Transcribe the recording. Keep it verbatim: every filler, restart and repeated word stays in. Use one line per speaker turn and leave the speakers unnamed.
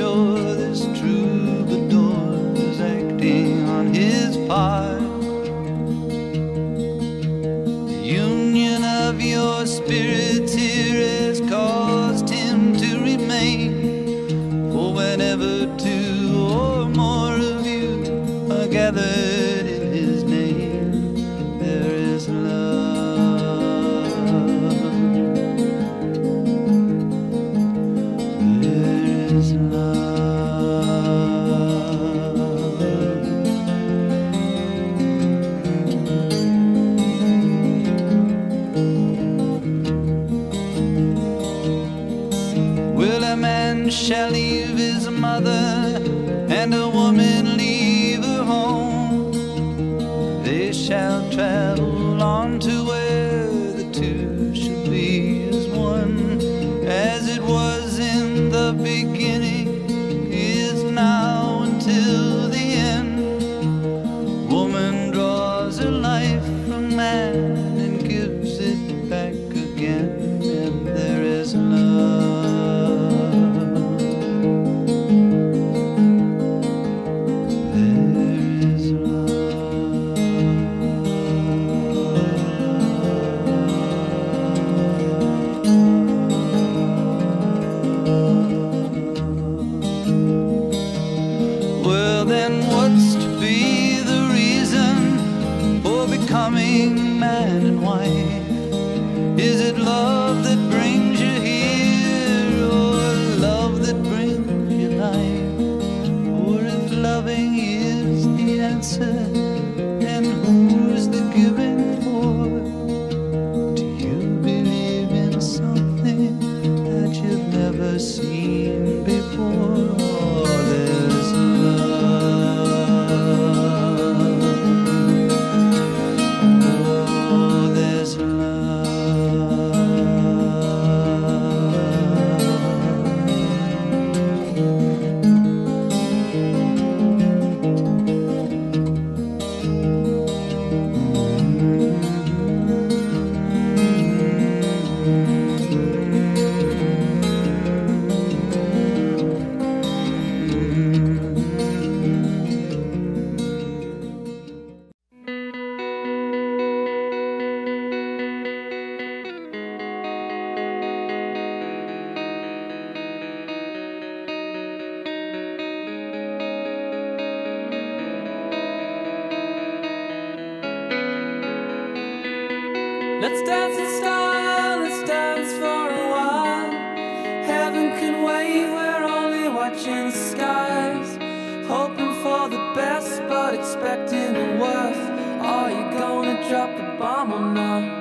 sure this troubadour is acting on his part. The union of your spirits here has caused him to remain. For whenever two or more of you are gathered in his name, there is love. There is love. Will a man shall leave his mother, and a woman leave her home? They shall travel on to where the two shall be as one. As it was in the beginning, is now until the end. Woman draws her life from man and gives it back again, and there is love. Well, then what's to be the reason for becoming man and wife? Is it love that brings you here, or love that brings you life? Or if loving is the answer, then who's the giving for? Do you believe in something that you've never seen before? Oh, there's Oh, there's
Let's dance in style, let's dance for a while. Heaven can wait, we're only watching the skies. Hoping for the best, but expecting the worst. Are you gonna drop the bomb or not?